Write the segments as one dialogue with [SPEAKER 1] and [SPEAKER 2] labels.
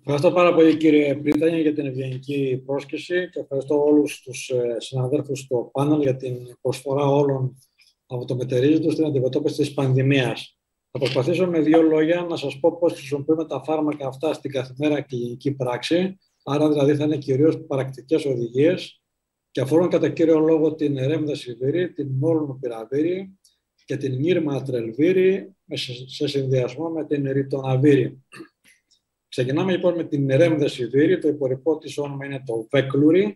[SPEAKER 1] Ευχαριστώ πάρα πολύ, κύριε Πρίτανη, για την ευγενική πρόσκληση και ευχαριστώ όλους τους συναδέλφους στο πάνελ για την προσφορά όλων από το μετερίζοντο στην αντιμετώπιση της πανδημίας. Θα προσπαθήσω με δύο λόγια να σας πω πώς χρησιμοποιούμε τα φάρμακα αυτά στην καθημερινή κλινική πράξη. Άρα, δηλαδή, θα είναι κυρίως πρακτικές οδηγίες και αφορούν κατά κύριο λόγο την Remdesivir, την Molnupiravir και την Nirmatrelvir σε συνδυασμό με την Ritonavir. Ξεκινάμε λοιπόν με την Remdesivir, το υπορρυπό της όνομα είναι το Veklury.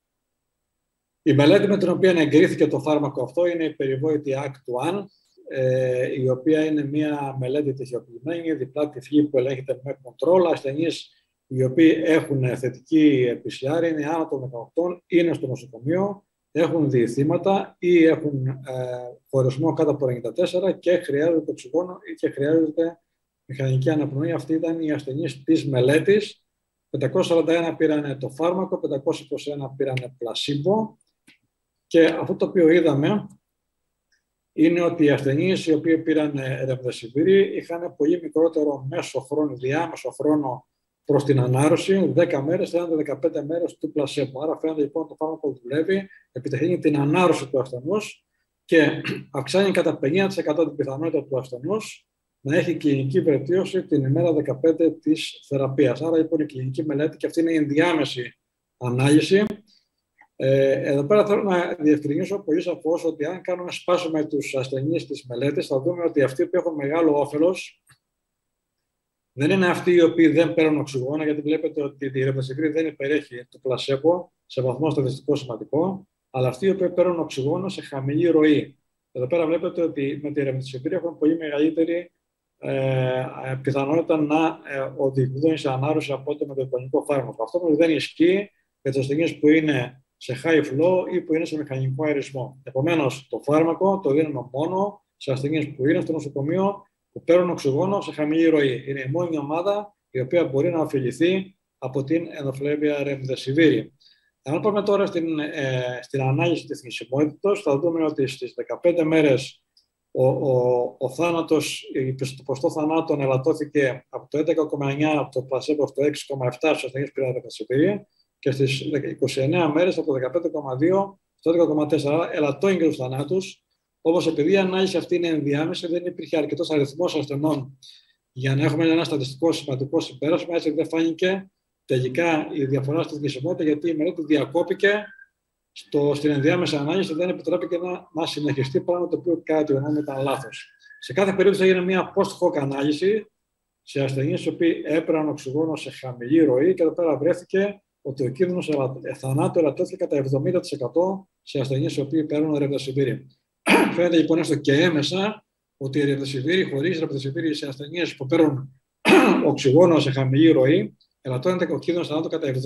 [SPEAKER 1] Η μελέτη με την οποία εγκρίθηκε το φάρμακο αυτό είναι η περιβόητη ACT-1, η οποία είναι μια μελέτη τυχιοποιημένη, διπλά τυφλή που ελέγχεται με control. Ασθενείς οι οποίοι έχουν θετική PCR, είναι άνω των 18, είναι στο νοσοκομείο, έχουν διηθήματα ή έχουν χωρισμό κάτω από 94 και χρειάζεται οξυγόνο ή και χρειάζεται μηχανική αναπνοή. Αυτή ήταν οι ασθενείς της μελέτης. 541 πήραν το φάρμακο, 521 πήραν πλασίμπο. Και αυτό το οποίο είδαμε είναι ότι οι ασθενείς οι οποίοι πήραν Remdesivir είχαν πολύ μικρότερο διάμεσο χρόνο προς την ανάρρωση, 10 μέρες, φαίνονται 15 μέρες του πλασίμπο. Άρα φαίνεται λοιπόν το φάρμακο δουλεύει, επιταχύνει την ανάρρωση του ασθενούς και αυξάνει κατά 50% την πιθανότητα του ασθενούς να έχει κλινική βελτίωση την ημέρα 15 της θεραπείας. Άρα λοιπόν η κλινική μελέτη, και αυτή είναι η ενδιάμεση ανάλυση. Εδώ πέρα θέλω να διευκρινίσω πολύ σαφώς ότι αν κάνουμε σπάσιμο τους ασθενείς της μελέτης, θα δούμε ότι αυτοί που έχουν μεγάλο όφελος δεν είναι αυτοί οι οποίοι δεν παίρνουν οξυγόνο, γιατί βλέπετε ότι η Remdesivir δεν υπερέχει το πλασέμπο σε βαθμό στατιστικό σημαντικό, αλλά αυτοί οι οποίοι παίρνουν οξυγόνο σε χαμηλή ροή. Εδώ πέρα βλέπετε ότι με τη Remdesivir έχουν πολύ μεγαλύτερη πιθανότητα να οδηγούν σε ανάρρωση από ό,τι με το εικονικό φάρμακο. Αυτό όμως δεν ισχύει για τους ασθενείς που είναι σε high flow ή που είναι σε μηχανικό αερισμό. Επομένως, το φάρμακο το δίνουμε μόνο σε ασθενείς που είναι στο νοσοκομείο, που παίρνουν οξυγόνο σε χαμηλή ροή. Είναι η μόνη ομάδα η οποία μπορεί να ωφεληθεί από την ενδοφλέβεια Remdesivir. Αν πάμε τώρα στην ανάλυση της θνησιμότητας, θα δούμε ότι στις 15 μέρες ο θάνατος, το ποσοστό θανάτων ελαττώθηκε από το 11,9 από το πλασέμπο στο 6,7 στους ασθενείς που πήραν Remdesivir και στις 29 μέρες από το 15,2 στο 11,4. Ελαττώνει και τους θανάτους. Όμως, επειδή η ανάλυση αυτή είναι ενδιάμεση, δεν υπήρχε αρκετός αριθμός ασθενών για να έχουμε ένα στατιστικό σημαντικό συμπέρασμα. Έτσι δεν φάνηκε τελικά η διαφορά στη θνησιμότητα, γιατί η μελέτη διακόπηκε στην ενδιάμεση ανάλυση, δεν επιτρέπηκε να συνεχιστεί, πράγμα το οποίο κατά τη γνώμη μου ήταν λάθος. Σε κάθε περίπτωση έγινε μια post-hoc ανάλυση σε ασθενείς οι οποίοι έπαιρναν οξυγόνο σε χαμηλή ροή και εδώ πέρα βρέθηκε ότι ο κίνδυνος θανάτου ελαττώθηκε κατά 70% σε ασθενείς οι οποίοι παίρνουν Remdesivir. Φαίνεται λοιπόν έστω και έμεσα ότι η Remdesivir, χωρίς Remdesivir σε ασθενείς που παίρνουν οξυγόνο σε χαμηλή ροή, ελαττώνεται ο κίνδυνος θανάτου κατά 70%.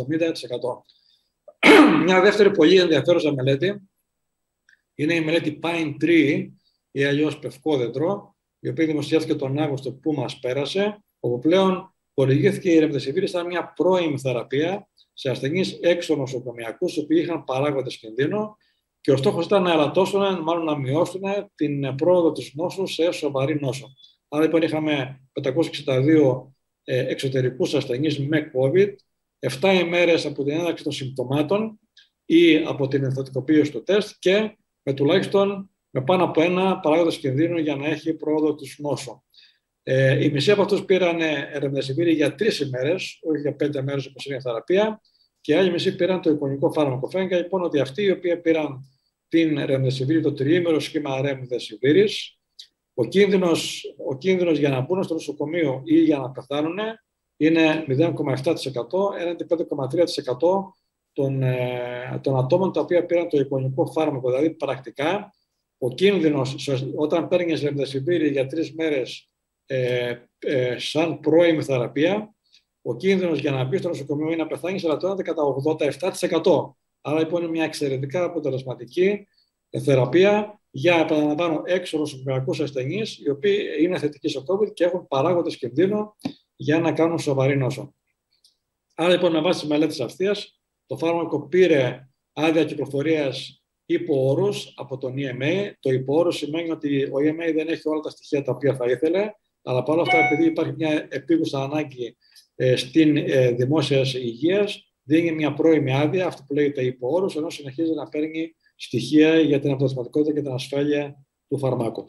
[SPEAKER 1] Μια δεύτερη πολύ ενδιαφέρουσα μελέτη είναι η μελέτη Pine Tree ή αλλιώς Πευκόδεντρο, η οποία δημοσιεύτηκε τον Αύγουστο που μας πέρασε, όπου πλέον χορηγήθηκε η Remdesivir σαν μια πρώιμη θεραπεία σε ασθενείς εξωνοσοκομιακούς, οι οποίοι είχαν παράγοντες κινδύνου και ο στόχος ήταν να ελαττώσουν, μάλλον να μειώσουν την πρόοδο της νόσου σε σοβαρή νόσο. Άρα λοιπόν είχαμε 562 εξωτερικούς ασθενείς με COVID, 7 ημέρες από την έναρξη των συμπτωμάτων ή από την ενθωτικοποίηση του τεστ και με πάνω από ένα παράγοντα κινδύνου για να έχει πρόοδο της νόσου. Οι μισοί από αυτούς πήραν Remdesivir για 3 ημέρες, όχι για 5 μέρες όπως είναι η θεραπεία, και οι άλλοι μισοί πήραν το εικονικό φάρμακο. Φαίνεται λοιπόν ότι αυτοί οι οποίοι πήραν την Remdesivir, το τριήμερο σχήμα Remdesivir, ο κίνδυνος για να μπουν στο νοσοκομείο ή για να πεθάνουν είναι 0,7%, έναντι 5,3% των ατόμων τα οποία πήραν το εικονικό φάρμακο. Δηλαδή, πρακτικά, ο κίνδυνος όταν παίρνεις Remdesivir για 3 μέρες σαν πρώιμη θεραπεία, ο κίνδυνος για να μπει στο νοσοκομείο ή να πεθάνει ελαττώνεται κατά 87%. Άρα, λοιπόν, είναι μια εξαιρετικά αποτελεσματική θεραπεία για, επαναλαμβάνω, εξωνοσοκομιακούς ασθενείς, οι οποίοι είναι θετικοί σε COVID και έχουν παράγοντες κινδύνου για να κάνουν σοβαρή νόσο. Άρα λοιπόν με βάση τις μελέτες αυτές, το φάρμακο πήρε άδεια κυκλοφορίας υπό όρους από τον EMA. Το υπό όρους σημαίνει ότι ο EMA δεν έχει όλα τα στοιχεία τα οποία θα ήθελε, αλλά παρόλα αυτά, επειδή υπάρχει μια επίγουσα ανάγκη στην δημόσια υγεία, δίνει μια πρώιμη άδεια, αυτή που λέγεται υπό-όρους, ενώ συνεχίζει να παίρνει στοιχεία για την αποτελεσματικότητα και την ασφάλεια του φαρμάκου.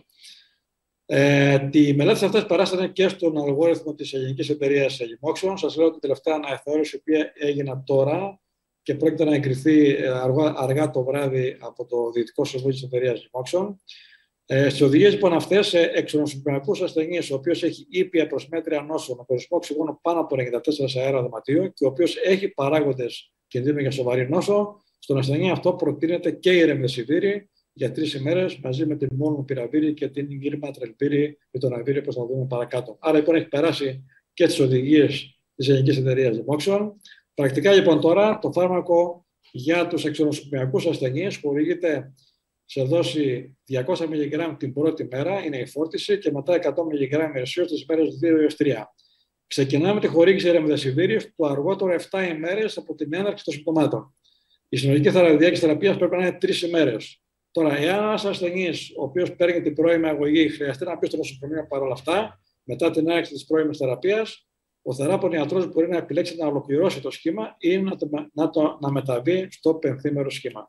[SPEAKER 1] Οι μελέτες αυτές περάσανε και στον αλγόριθμο της Ελληνικής Εταιρείας Λοιμόξεων. Σας λέω ότι η τελευταία αναθεώρηση, η οποία έγινε τώρα και πρόκειται να εγκριθεί αργά το βράδυ από το Διοικητικό Συμβούλιο της Εταιρείας Λοιμόξεων. Στις οδηγίες λοιπόν αυτές, σε εξονοσωπημιακούς ασθενείς, ο οποίος έχει ήπια προς μέτρια νόσο με περιορισμό οξυγόνου πάνω από 94 σε αέρα δωματίου και ο οποίος έχει παράγοντες κινδύνου για σοβαρή νόσο, στον ασθενή αυτό προτείνεται και η ρεμδεσιβίρη για 3 ημέρες μαζί με την μόλνοπυravir και την γκυρματρελπίρη και τον αβίρη, όπως θα δούμε παρακάτω. Άρα λοιπόν έχει περάσει και τις οδηγίες της Ελληνικής Εταιρείας Λοιμόξεων. Πρακτικά λοιπόν τώρα το φάρμακο για τους εξονοσωπημιακούς ασθενείς χορηγείται σε δόση 200 mg την πρώτη μέρα, είναι η φόρτιση, και μετά 100 mg ημερησίως τις μέρες 2 έως 3. Ξεκινάμε τη χορήγηση ρεμδεσιβίρης το αργότερο 7 ημέρες από την έναρξη των συμπτωμάτων. Η συνολική διάρκεια θεραπείας πρέπει να είναι 3 ημέρες. Τώρα, εάν ένας ασθενής, ο οποίος παίρνει την πρώιμη αγωγή, χρειαστεί να πει στο νοσοκομείο παρόλα αυτά, μετά την έναρξη της πρώιμης θεραπείας, ο θεράπων ιατρός μπορεί να επιλέξει να ολοκληρώσει το σχήμα ή να μεταβεί στο πενθήμερο σχήμα.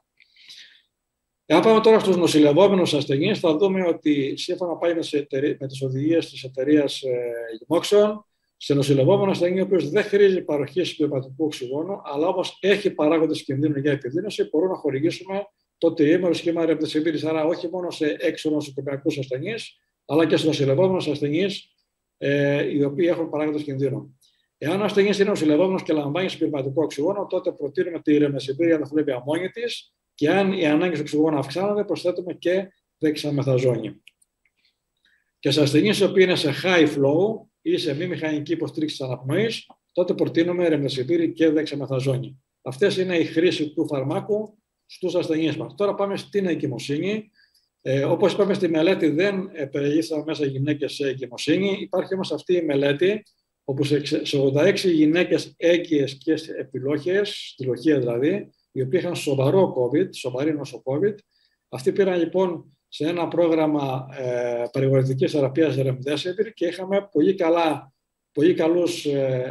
[SPEAKER 1] Εάν πάμε τώρα στους νοσηλευόμενους ασθενείς, θα δούμε ότι σύμφωνα πάλι με τις οδηγίες της εταιρείας Λοιμόξεων, σε νοσηλευόμενο ασθενή, ο οποίος δεν χρήζει παροχή συμπληρωματικού οξυγόνου, αλλά όμως έχει παράγοντες κινδύνου για επιδείνωση, μπορούμε να χορηγήσουμε το τριήμερο σχήμα ρεμδεσιβίρης. Άρα, όχι μόνο σε εξονοσωπημιακούς ασθενείς, αλλά και σε νοσηλευόμενους ασθενείς, οι οποίοι έχουν παράγοντες κινδύνου. Εάν ο ασθενής είναι νοσηλευόμενος και λαμβάνει συμπληρωματικό οξυγόνο, τότε προτείνουμε τη ρεμδεσιβίρη για να δουλεύει μόνη της, και αν οι ανάγκες οξυγόνου αυξάνονται, προσθέτουμε και δεξαμεθαζόνη. Και σε ασθενείς οι οποίοι είναι σε high flow ή σε μη μηχανική υποστήριξη της αναπνοής, τότε προτείνουμε ρεμδεσιβίρη και δεξαμεθαζόνη. Αυτές είναι η χρήση του φαρμάκου στους ασθενείς μας. Τώρα πάμε στην εγκυμοσύνη. Όπως είπαμε, στη μελέτη δεν περιλήφθησαν μέσα γυναίκες σε εγκυμοσύνη. Υπάρχει όμως αυτή η μελέτη, όπου σε 86 γυναίκες έγκυες και επιλόχειες, τυλοχεία δηλαδή, οι οποίοι είχαν σοβαρό COVID, σοβαρή νόσο COVID, αυτοί πήραν λοιπόν σε ένα πρόγραμμα παρηγορητικής θεραπείας Remdesivir και είχαμε πολύ καλούς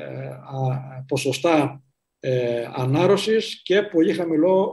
[SPEAKER 1] ποσοστά ανάρρωσης και πολύ χαμηλό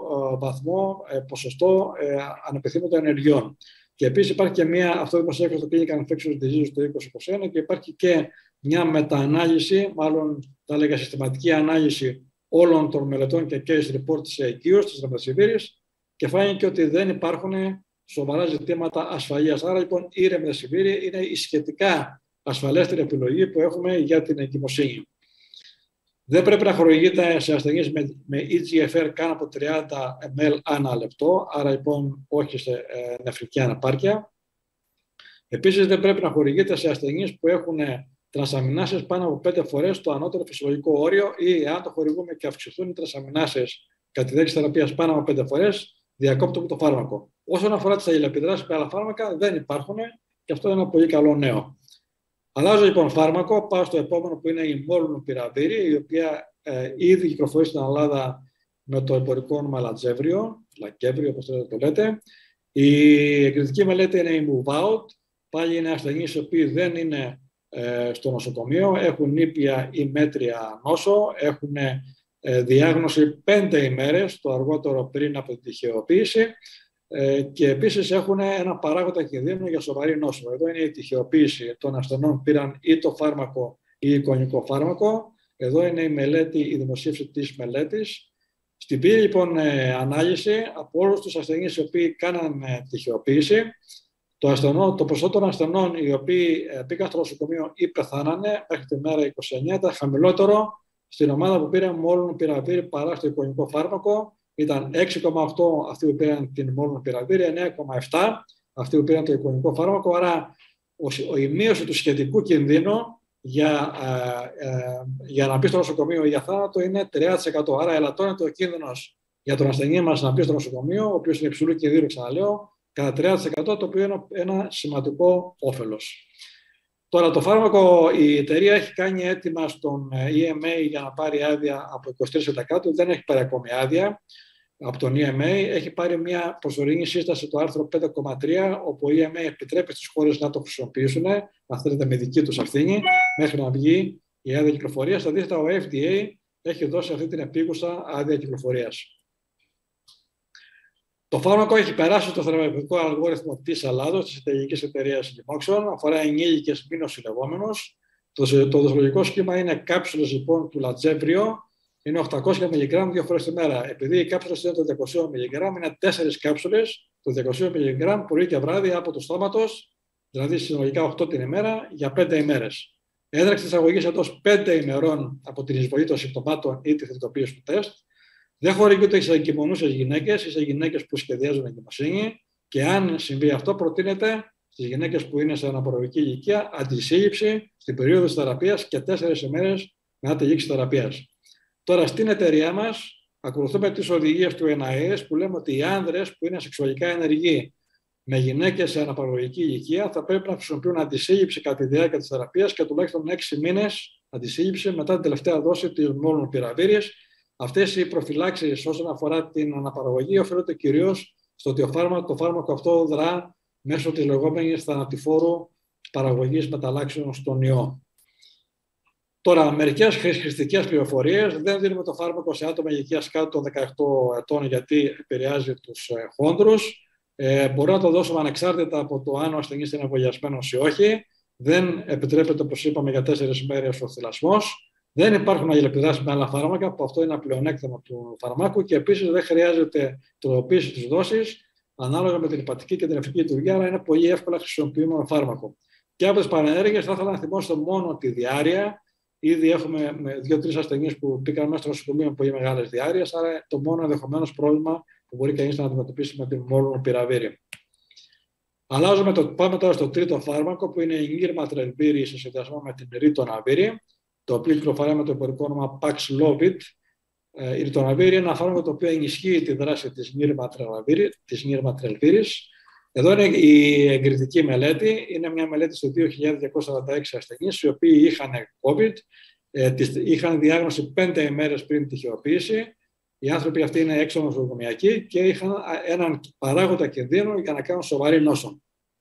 [SPEAKER 1] ποσοστό ανεπιθύμητων ενεργειών. Και επίσης υπάρχει και αυτό δημοσιεύτηκε στο Clinical Infectious Diseases το 2021 και υπάρχει και μια μεταανάλυση, μάλλον θα έλεγα συστηματική ανάλυση όλων των μελετών και case report της εγκύος, της ρεμδεσιβίρης, και φάνηκε ότι δεν υπάρχουν σοβαρά ζητήματα ασφαλείας. Άρα λοιπόν η ρεμδεσιβίρη είναι η σχετικά ασφαλέστερη επιλογή που έχουμε για την εγκυμοσύνη. Δεν πρέπει να χορηγείται σε ασθενείς με EGFR καν από 30 ml ανά λεπτό, άρα λοιπόν όχι σε νεφρική αναπάρκεια. Επίσης δεν πρέπει να χορηγείται σε ασθενείς που έχουν τρανσαμινάσεις πάνω από 5 φορές το ανώτερο φυσιολογικό όριο, ή αν το χορηγούμε και αυξηθούν οι τρανσαμινάσεις κατά τη διάρκεια θεραπείας πάνω από 5 φορές, διακόπτουμε το φάρμακο. Όσον αφορά τις αλληλεπιδράσεις με άλλα φάρμακα, δεν υπάρχουν και αυτό είναι ένα πολύ καλό νέο. Αλλάζω λοιπόν φάρμακο, πάω στο επόμενο που είναι η Molnupiravir, η οποία ήδη κυκλοφορεί στην Ελλάδα με το εμπορικό όνομα Λατζέβριο, όπως το λέτε. Η εγκριτική μελέτη είναι η Move Out. Πάλι είναι ασθενείς οι οποίοι δεν είναι στο νοσοκομείο, έχουν ήπια ή μέτρια νόσο, έχουν διάγνωση 5 ημέρες, το αργότερο πριν από την τυχεοποίηση, και επίσης έχουν ένα παράγοντα κινδύνου για σοβαρή νόσο. Εδώ είναι η τυχεοποίηση των ασθενών, πήραν ή το φάρμακο ή εικονικό φάρμακο. Εδώ είναι η μελέτη, η δημοσίευση της μελέτης. Στην πήρε λοιπόν ανάλυση από όλους τους ασθενείς οι οποίοι κάναν τυχεοποίηση. Το ποσό των ασθενών οι οποίοι πήγαν στο νοσοκομείο ή πεθάνανε μέχρι τη μέρα 29 ήταν χαμηλότερο στην ομάδα που πήραν Molnupiravir παρά στο εικονικό φάρμακο. Ήταν 6,8 αυτοί που πήραν την Molnupiravir, 9,7 αυτοί που πήραν το εικονικό φάρμακο. Άρα η μείωση του σχετικού κινδύνου για να μπει στο νοσοκομείο ή για θάνατο είναι 30%. Άρα ελαττώνεται ο κίνδυνος για τον ασθενή μας να μπει στο νοσοκομείο, ο οποίος είναι υψηλού κινδύνου, ξαναλέω, κατά 30%, το οποίο είναι ένα σημαντικό όφελος. Τώρα το φάρμακο, η εταιρεία έχει κάνει αίτημα στον EMA για να πάρει άδεια από 23%, δεν έχει πάρει ακόμη άδεια από τον EMA. Έχει πάρει μια προσωρινή σύσταση το άρθρο 5,3, όπου ο EMA επιτρέπει στις χώρες να το χρησιμοποιήσουν, αν θέλετε με δική τους ευθύνη, μέχρι να βγει η άδεια κυκλοφορίας. Αντίθετα, ο FDA έχει δώσει αυτή την επίγουσα άδεια κυκλοφορίας. Το φάρμακο έχει περάσει στο θεραπευτικό αλγόριθμο της Ελλάδος, της Ιταλικής Εταιρείας Limoxon, αφορά ενήλικες μη νοσηλευόμενους. Το δοσολογικό σχήμα είναι κάψουλες λοιπόν του λατζέβριο, είναι 800 mg 2 φορές τη μέρα. Επειδή οι κάψουλες είναι το 200 mg, είναι 4 κάψουλες το 200 mg πρωί και βράδυ από το στόματος, δηλαδή συνολικά 8 την ημέρα για 5 ημέρες. Έναρξη της αγωγής εντός 5 ημερών από την εισβολή των συμπτωμάτων ή τη θετικοποίηση του τεστ. Δεν χορηγείται σε εγκυμονούσες γυναίκες ή σε γυναίκες που σχεδιάζουν εγκυμοσύνη και αν συμβεί αυτό, προτείνεται στις γυναίκες που είναι σε αναπαραγωγική ηλικία αντισύλληψη στην περίοδο της θεραπείας και 4 ημέρες μετά τη λήξη θεραπείας. Τώρα, στην εταιρεία μας ακολουθούμε τις οδηγίες του NIS που λέμε ότι οι άνδρες που είναι σεξουαλικά ενεργοί με γυναίκες σε αναπαραγωγική ηλικία θα πρέπει να χρησιμοποιούν αντισύλληψη κατά τη διάρκεια της θεραπείας και τουλάχιστον 6 μήνες αντισύλληψη μετά την τελευταία δόση της μολνοπυραμβύρης. Αυτές οι προφυλάξεις όσον αφορά την αναπαραγωγή οφείλονται κυρίως στο ότι το φάρμακο αυτό δρά μέσω της λεγόμενης θανατηφόρου παραγωγής μεταλλάξεων στον ιό. Τώρα, μερικές χρηστικές πληροφορίες. Δεν δίνουμε το φάρμακο σε άτομα ηλικίας κάτω των 18 ετών γιατί επηρεάζει τους χόνδρους. Μπορούμε να το δώσουμε ανεξάρτητα από το αν ο ασθενής είναι εμβολιασμένος ή όχι. Δεν επιτρέπεται, όπως είπαμε, για 4 ημέρες ο θυλασμός. Δεν υπάρχουν αλληλεπιδράσεις με άλλα φάρμακα, που αυτό είναι ένα πλεονέκτημα του φαρμάκου και επίσης δεν χρειάζεται τροποποίηση της δόσης ανάλογα με την υπατική και την νεφρική λειτουργία, αλλά είναι πολύ εύκολα χρησιμοποιούμενο φάρμακο. Και από τις παρενέργειες θα ήθελα να θυμώσω μόνο τη διάρρεια. Ήδη έχουμε 2-3 ασθενείς που πήγαν μέσα στο νοσοκομείο με πολύ μεγάλες διάρρειες, άρα το μόνο ενδεχομένως πρόβλημα που μπορεί κανείς να αντιμετωπίσει με την μολνοπυραμβύρη. Πάμε τώρα στο τρίτο φάρμακο που είναι η Nirmatrelvir σε συνδυασμό με την Ritonavir, το οποίο κυκλοφορεί με το εμπορικό όνομα Paxlovid. Η Ritonavir είναι ένα φάρμακο το οποίο ενισχύει τη δράση της Nirmatrelvir. Εδώ είναι η εγκριτική μελέτη. Είναι μια μελέτη στο 2.246 ασθενείς, οι οποίοι είχαν COVID, είχαν διάγνωση 5 ημέρες πριν τη τυχεοποίηση. Οι άνθρωποι αυτοί είναι έξω νοσοκομιακοί και είχαν έναν παράγοντα κινδύνου για να κάνουν σοβαρή νόσο.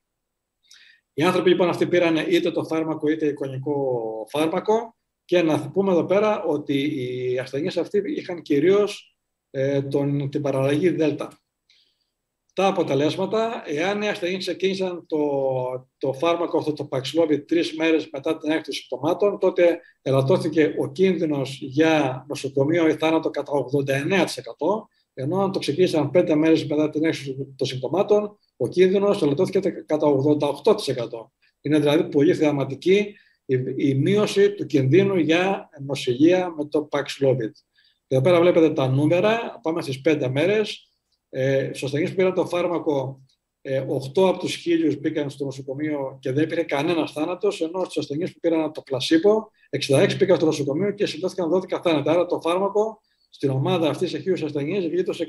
[SPEAKER 1] Οι άνθρωποι λοιπόν αυτοί πήραν είτε το φάρμακο είτε εικονικό φάρμακο και να πούμε εδώ πέρα ότι οι ασθενείς αυτοί είχαν κυρίως την παραλλαγή Δέλτα. Τα αποτελέσματα, εάν οι ασθενείς ξεκίνησαν το φάρμακο αυτό, το Paxlovid, 3 μέρες μετά την έκρηξη των συμπτωμάτων, τότε ελαττώθηκε ο κίνδυνος για νοσοκομείο ή θάνατο κατά 89%, ενώ αν το ξεκίνησαν 5 μέρες μετά την έκρηξη των συμπτωμάτων, ο κίνδυνος ελαττώθηκε κατά 88%. Είναι δηλαδή πολύ θεαματική η μείωση του κινδύνου για νοσηλεία με το Paxlovid. Εδώ πέρα βλέπετε τα νούμερα, πάμε στις 5 μέρες. Στους ασθενείς που πήραν το φάρμακο, 8 από τους 1.000 μπήκαν στο νοσοκομείο και δεν υπήρχε κανένας θάνατος, ενώ στους ασθενείς που πήραν το πλασίμπο, 66 πήγαν στο νοσοκομείο και συμπτώθηκαν 12 θάνατα. Άρα το φάρμακο στην ομάδα αυτή σε 1.000 ασθενείς γλίτωσε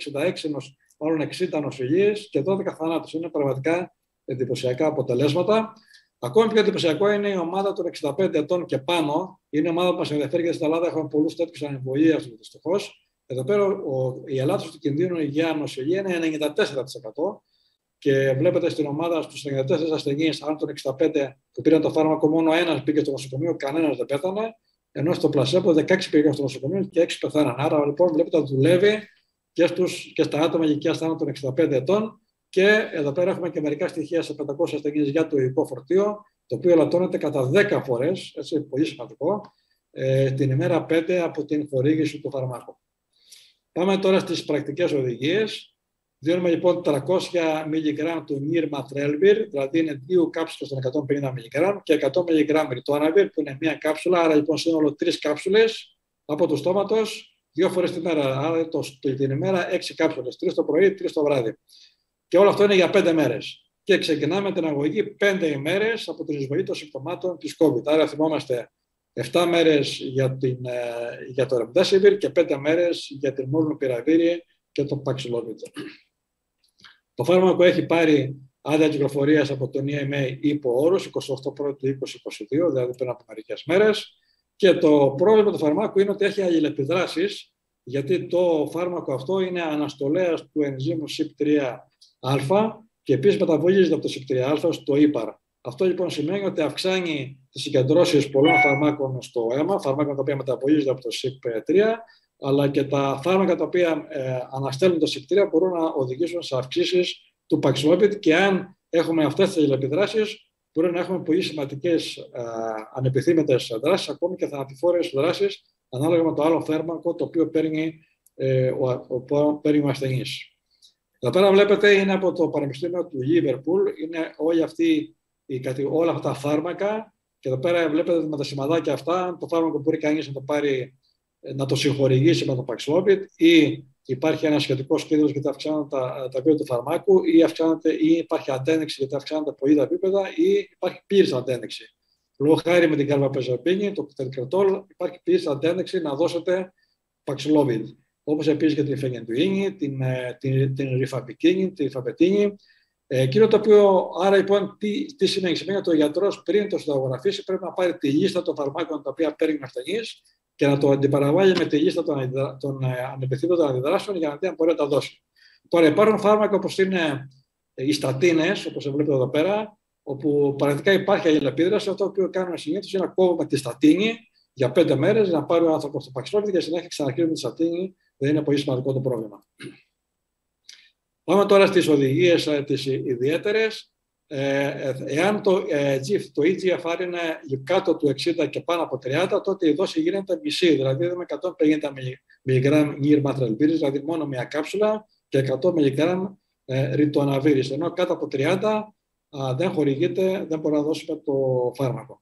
[SPEAKER 1] 60 νοσηλίες και 12 θανάτους. Είναι πραγματικά εντυπωσιακά αποτελέσματα. Ακόμη πιο εντυπωσιακό είναι η ομάδα των 65 ετών και πάνω. Είναι η ομάδα που μας ενδιαφέρει γιατί στην Ελλάδα έχουμε πολλούς τέτοιους ανεμβολίαστους δυστυχώς. Εδώ πέρα η ελάττωση του κινδύνου για νοσηλεία είναι 94% και βλέπετε στην ομάδα στους 94 ασθενείς, αν των 65 που πήραν το φάρμακο μόνο ένας πήγε στο νοσοκομείο, κανένας δεν πέθανε, ενώ στο πλασέμπο 16 πήγαν στο νοσοκομείο και 6 πεθάναν. Άρα λοιπόν βλέπετε ότι δουλεύει και στα άτομα ηλικίας άνω των 65 ετών και εδώ πέρα έχουμε και μερικά στοιχεία σε 500 ασθενείς για το υλικό φορτίο, το οποίο ελαττώνεται κατά 10 φορές, έτσι, πολύ σημαντικό, την ημέρα 5 από την χορήγηση του φαρμάκου. Πάμε τώρα στις πρακτικές οδηγίες. Δίνουμε λοιπόν 300 mg του Nirmatrelvir, δηλαδή είναι 2 κάψουλες των 150 mg και 100 mg Ritonavir, που είναι μία κάψουλα, άρα λοιπόν σύνολο 3 κάψουλες από το στόματος 2 φορές τη μέρα. Άρα την ημέρα 6 κάψουλες, 3 το πρωί, 3 το βράδυ. Και όλο αυτό είναι για 5 μέρες. Και ξεκινάμε την αγωγή 5 ημέρες από την εισβολή των συμπτωμάτων της COVID. Άρα θυμόμαστε 7 μέρες για το Remdesivir και 5 μέρες για την Molnupiravir και το Paxlovid. Το φάρμακο έχει πάρει άδεια κυκλοφορίας από τον EMA υπό όρους 28 Πρώτου 2022, δηλαδή πριν από μερικές μέρες. Και το πρόβλημα του φαρμάκου είναι ότι έχει αλληλεπιδράσεις, γιατί το φάρμακο αυτό είναι αναστολέας του ενζήμου CYP3α και επίσης μεταβολίζεται από το CYP3α στο ύπαρ. Αυτό λοιπόν σημαίνει ότι αυξάνει τις συγκεντρώσεις πολλών φαρμάκων στο αίμα, φαρμάκων τα οποία μεταβολίζονται από το CYP3, αλλά και τα φάρμακα τα οποία αναστέλνουν το CYP3 μπορούν να οδηγήσουν σε αυξήσεις του Paxlovid, και αν έχουμε αυτές τις αλληλεπιδράσεις, μπορεί να έχουμε πολύ σημαντικές ανεπιθύμητες δράσεις, ακόμη και θανατηφόρες δράσεις, ανάλογα με το άλλο φάρμακο το οποίο παίρνει ο ασθενής. Εδώ πέρα βλέπετε είναι από το Πανεπιστήμιο του Liverpool, είναι όλα αυτά τα φάρμακα, και εδώ πέρα βλέπετε με τα σημαδάκια αυτά το φάρμακο μπορεί κανείς να το πάρει, να το συγχορηγήσει με το Paxlovid, ή υπάρχει ένα σχετικό κίνδυνο γιατί αυξάνονται τα επίπεδα του φαρμάκου, ή υπάρχει αντένεξη γιατί αυξάνονται πολύ τα επίπεδα, ή υπάρχει πλήρης αντένεξη. Λόγω χάρη με την καρβαπεζαπίνη, το τετρικρετόλ, υπάρχει πλήρης αντένεξη να δώσετε Paxlovid. Όπως επίσης και την φενεντουίνη, την ριφαμπικίνη, την ριφαπετίνη. Εκείνο το οποίο, άρα λοιπόν, τι σημαίνει? Σημαίνει ότι ο γιατρός πριν το συνταγογραφήσει πρέπει να πάρει τη λίστα των φαρμάκων τα οποία παίρνει ο ασθενής και να το αντιπαραβάλει με τη λίστα των ανεπιθύμητων αντιδράσεων για να δει αν μπορεί να τα δώσει. Τώρα, υπάρχουν φάρμακα όπως είναι οι στατίνες, όπως βλέπετε εδώ πέρα, όπου πραγματικά υπάρχει αλληλεπίδραση. Αυτό που κάνουμε συνήθως είναι να κόβουμε τη στατίνη για 5 μέρες, να πάρει ο άνθρωπος το Paxlovid και συνέχεια ξαναρχίζουμε τη στατίνη. Δεν είναι πολύ σημαντικό το πρόβλημα. Πάμε τώρα στις οδηγίες τις ιδιαίτερες. Εάν το eGFR είναι κάτω του 60 και πάνω από 30, τότε η δόση γίνεται μισή, δηλαδή με 150 mg νιρματρελβίρης, δηλαδή μόνο μια κάψουλα, και 100 mg ριτοναβίρης. Ενώ κάτω από 30 δεν χορηγείται, δεν μπορούμε να δώσουμε το φάρμακο.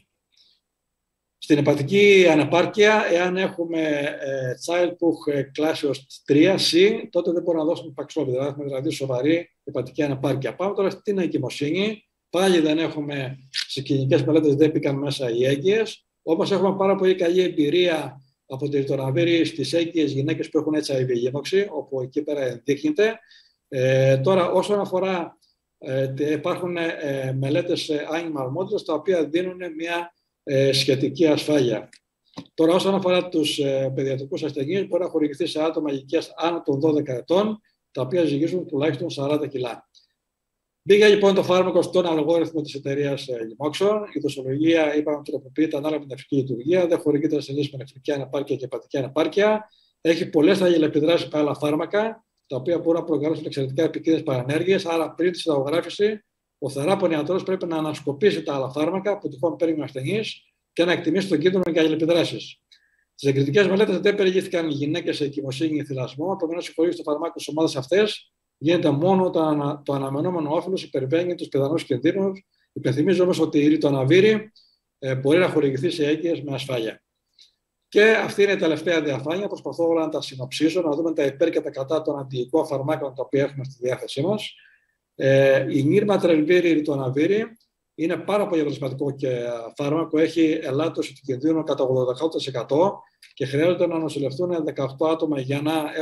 [SPEAKER 1] Στην αιπατική ανεπάρκεια, εάν έχουμε child που έχει κλάση ως 3C, τότε δεν μπορούμε να δώσουμε Paxlovid, δηλαδή σοβαρή αιπατική ανεπάρκεια. Πάμε τώρα στην εγκυμοσύνη. Πάλι δεν έχουμε, στις κλινικές μελέτες δεν μπήκαν μέσα οι έγκυες, όμως έχουμε πάρα πολύ καλή εμπειρία από τη ριτοναβίρη στις έγκυες γυναίκες που έχουν HIV γέμοξη, όπου εκεί πέρα ενδείχνεται. Τώρα, όσον αφορά, υπάρχουν μελέτες animal models, τα οποία δίνουν μια σχετική ασφάλεια. Τώρα, όσον αφορά τους παιδιατρικούς ασθενείς, μπορεί να χορηγηθεί σε άτομα ηλικίας άνω των 12 ετών, τα οποία ζυγίζουν τουλάχιστον 40 κιλά. Μπήκε λοιπόν το φάρμακο στον αλγόριθμο της εταιρείας λοιμόξεων. Η δοσολογία, είπαμε, τροποποιείται ανάλογα με την νεφρική λειτουργία. Δεν χορηγείται ασθενείς με νεφρική ανεπάρκεια και αιπατική ανεπάρκεια. Έχει πολλές αλληλεπιδράσεις με άλλα φάρμακα, τα οποία μπορούν να προκαλέσουν εξαιρετικά επικίνδυνες παρενέργειες. Άρα, πριν τη συνταγογράφηση, ο θεράπων ιατρός πρέπει να ανασκοπήσει τα άλλα φάρμακα που τυχόν παίρνει ο ασθενής και να εκτιμήσει τον κίνδυνο για αλληλεπιδράσεις. Στις εγκριτικές μελέτες δεν περιηγήθηκαν γυναίκες σε εγκυμοσύνη ή θυλασμό, επομένως η χορήγηση του φαρμάκου στις ομάδες αυτές γίνεται μόνο όταν το αναμενόμενο όφελος υπερβαίνει τους πιθανούς κινδύνους. Υπενθυμίζω όμως ότι η ριτοναβίρη μπορεί να χορηγηθεί σε έγκυες με ασφάλεια. Και αυτή είναι η τελευταία διαφάνεια. Προσπαθώ όλα να τα συνοψίσω, να δούμε τα υπέρ και τα κατά των αντιοικών φαρμάκων τα οποία έχουμε στη διάθεσή μας. Η νιρματρελβίρη, η ριτοναβίρη, είναι πάρα πολύ αποτελεσματικό και φάρμακο. Έχει ελάττωση του κινδύνου κατά 88% και χρειάζεται να νοσηλευτούν 18 άτομα για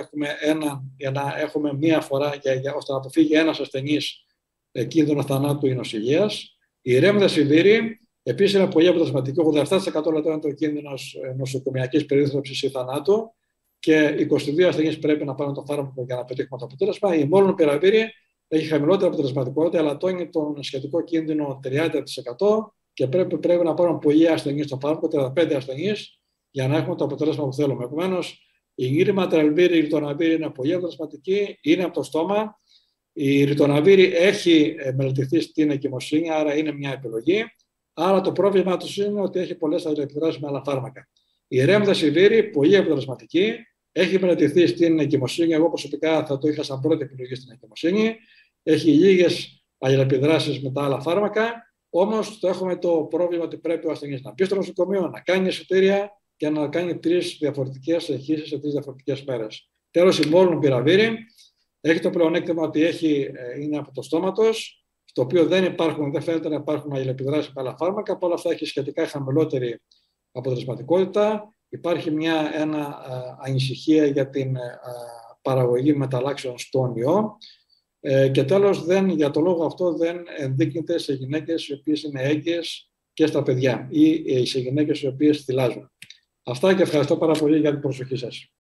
[SPEAKER 1] να έχουμε μία φορά, ώστε να αποφύγει ένας ασθενής κίνδυνο θανάτου ή νοσηλείας. Η ρεμδεσιβίρη επίσης είναι πολύ αποτελεσματική. 87% είναι το κίνδυνος νοσοκομιακής περίθαλψης ή θανάτου και 22 ασθενείς πρέπει να πάρουν το φάρμακο για να πετύχουμε το αποτέλεσμα. Η μόλνοπυραμβίρη έχει χαμηλότερη αποτελεσματικότητα, αλλά τόνει τον σχετικό κίνδυνο 30% και πρέπει να πάρουν πολλοί ασθενείς το φάρμακο, 35 ασθενείς, για να έχουμε το αποτέλεσμα που θέλουμε. Επομένως, η νιρματρελβίρη, η ριτοναβίρη είναι πολύ αποτελεσματική, είναι από το στόμα. Η ριτοναβίρη έχει μελετηθεί στην εγκυμοσύνη, άρα είναι μια επιλογή. Άρα το πρόβλημα του είναι ότι έχει πολλές αλληλεπιδράσεις με άλλα φάρμακα. Η ρεμδεσιβίρη, πολύ αποτελεσματική, έχει μελετηθεί στην εγκυμοσύνη. Εγώ προσωπικά θα το είχα σαν πρώτη επιλογή στην εγκυμοσύνη. Έχει λίγες αλληλεπιδράσεις με τα άλλα φάρμακα. Όμως έχουμε το πρόβλημα ότι πρέπει ο ασθενής να μπει στο νοσοκομείο, να κάνει εισιτήρια και να κάνει 3 διαφορετικές εγχείρησεις σε 3 διαφορετικές μέρες. Τέλος, η μόλνοπυραμβίρη έχει το πλεονέκτημα ότι είναι από το στόματος, στο οποίο δεν φαίνεται να υπάρχουν αλληλεπιδράσεις με άλλα φάρμακα. Παρ' όλα αυτά έχει σχετικά χαμηλότερη αποτελεσματικότητα. Υπάρχει ένα ανησυχία για την παραγωγή μεταλλάξεων στον ιό. Και τέλος, για το λόγο αυτό δεν ενδείκνυται σε γυναίκες οι οποίες είναι έγκυες και στα παιδιά ή σε γυναίκες οι οποίες θυλάζουν. Αυτά και ευχαριστώ πάρα πολύ για την προσοχή σας.